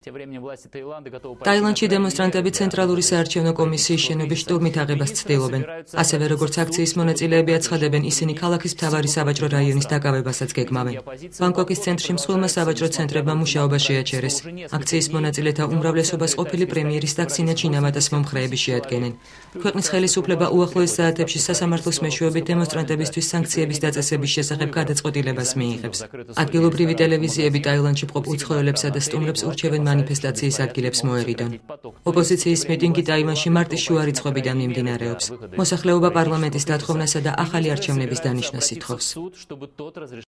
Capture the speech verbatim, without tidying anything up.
ტაილანდში დემონსტრანტები ცენტრალური საარჩევნო კომისიის შენობის შტურმით აღებას ცდილობენ. ასევე როგორც აქციის მონაწილეები აცხადებენ, ისინი ქალაქის მთავარი სავაჭრო რაიონის დაკავებასაც გეგმავენ. ბანგკოკის ცენტრში მსხვილმა სავაჭრო ცენტრებმა მუშაობა შეაჩერეს. აქციის მონაწილეთა უმრავლესობას ყოფილი პრემიერის და ქსინა ჩინავატას მომხრეები შეადგენენ. ქვეყნის ხელისუფლება უახლოეს საათებში სასამართლოს მეშვეობით დემონსტრანტებისთვის სანქციების დაწესების შესახებ გადაწყვეტილებას მიიღებს. ადგილობრივი ტელევიზიები ტაილანდში მყოფ უცხოელებსა და სტუმრებს ურჩევენ მანიფესტაციის ადგილებს მოერიდონ. ოპოზიციის მიტინგი ტაივანში მარტის შუა რიცხვებიდან მიმდინარეობს. მოსახლეობა პარლამენტის დათხოვნასა და ახალი არჩევნების დანიშვნას ითხოვს.